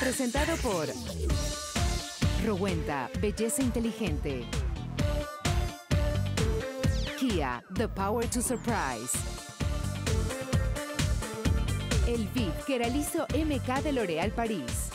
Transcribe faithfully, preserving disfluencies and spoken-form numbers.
Presentado por Rowenta, belleza inteligente. Kia, the power to surprise. El V I P Keraliso M K de L'Oréal París.